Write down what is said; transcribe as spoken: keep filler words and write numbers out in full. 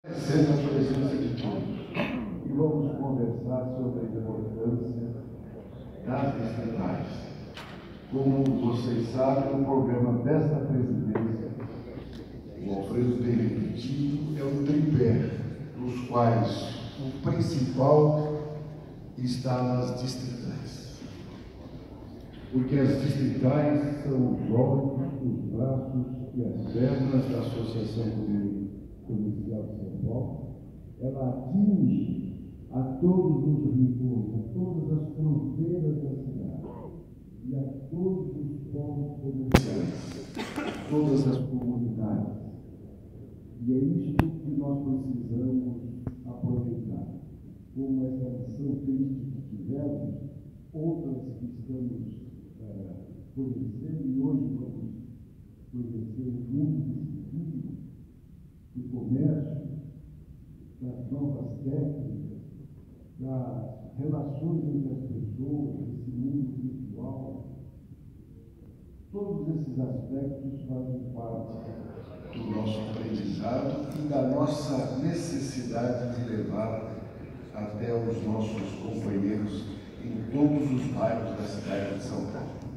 Agradecer a presença de todos e vamos conversar sobre a importância das distritais. Como vocês sabem, o programa desta presidência, o Alfredo Beneditino, é um tripé, dos quais o principal está nas distritais. Porque as distritais são os olhos, os braços e as pernas da Associação Comercial de São Paulo. Ela atinge a todos os rincões, a todas as fronteiras da cidade e a todos os povos comerciais, todas as comunidades. E é isso que nós precisamos aproveitar. Como essa lição triste que tivemos, outras que estamos é, conhecendo, e hoje vamos conhecer o mundo disciplina do comércio, das novas técnicas, das relações entre as pessoas, esse mundo virtual. Todos esses aspectos fazem parte do nosso aprendizado e da nossa necessidade de levar até os nossos companheiros em todos os bairros da cidade de São Paulo.